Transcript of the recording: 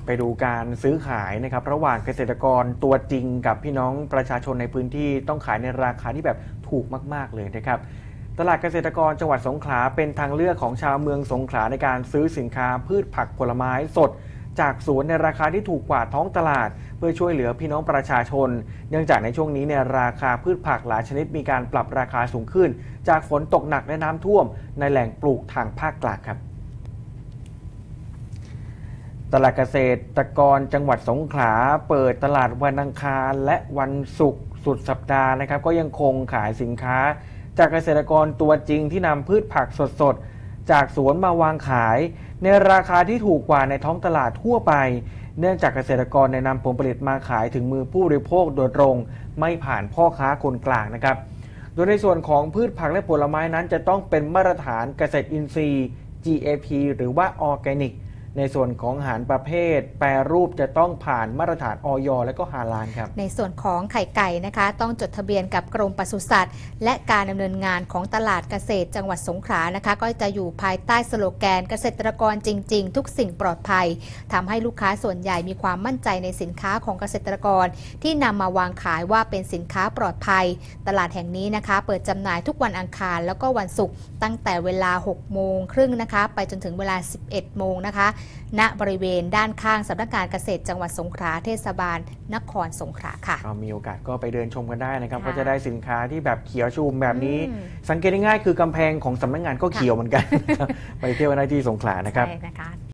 ไปดูการซื้อขายนะครับระหว่างเกษตรกรตัวจริงกับพี่น้องประชาชนในพื้นที่ต้องขายในราคาที่แบบถูกมากๆเลยนะครับตลาดเกษตรกรจังหวัดสงขลาเป็นทางเลือกของชาวเมืองสงขลาในการซื้อสินค้าพืชผักผลไม้สดจากสวนในราคาที่ถูกกว่าท้องตลาดเพื่อช่วยเหลือพี่น้องประชาชนเนื่องจากในช่วงนี้เนี่ยราคาพืชผักหลายชนิดมีการปรับราคาสูงขึ้นจากฝนตกหนักและน้ำท่วมในแหล่งปลูกทางภาคกลางครับตลาดเกษตรกรจังหวัดสงขลาเปิดตลาดวันอังคารและวันศุกร์สุดสัปดาห์นะครับก็ยังคงขายสินค้าจากเกษตรกรตัวจริงที่นำพืชผักสดๆจากสวนมาวางขายในราคาที่ถูกกว่าในท้องตลาดทั่วไปเนื่องจากเกษตรกรในนำผลผลิตมาขายถึงมือผู้บริโภคโดยตรงไม่ผ่านพ่อค้าคนกลางนะครับโดยในส่วนของพืชผักและผลไม้นั้นจะต้องเป็นมาตรฐานเกษตรอินทรีย์ GAP หรือว่าออร์แกนิกในส่วนของอาหารประเภทแปรรูปจะต้องผ่านมาตรฐานอย.และก็ฮาลาลครับในส่วนของไข่ไก่นะคะต้องจดทะเบียนกับกรมปศุสัตว์และการดำเนินงานของตลาดเกษตรจังหวัดสงขลานะคะก็จะอยู่ภายใต้สโลแกนเกษตรกรจริงๆทุกสิ่งปลอดภัยทำให้ลูกค้าส่วนใหญ่มีความมั่นใจในสินค้าของเกษตรกรที่นำมาวางขายว่าเป็นสินค้าปลอดภัยตลาดแห่งนี้นะคะเปิดจำหน่ายทุกวันอังคารแล้วก็วันศุกร์ตั้งแต่เวลา 6:30 น.นะคะไปจนถึงเวลา 11 โมงนะคะณบริเวณด้านข้างสำนักงานเกษตรจังหวัดสงขลาเทศบาลนครสงขลาค่ะมีโอกาสก็ไปเดินชมกันได้นะครับก็จะได้สินค้าที่แบบเขียวชุมแบบนี้สังเกตง่ายๆคือกำแพงของสำนักงานก็เขียวเหมือนกันไปเที่ยวได้ที่สงขลานะครับ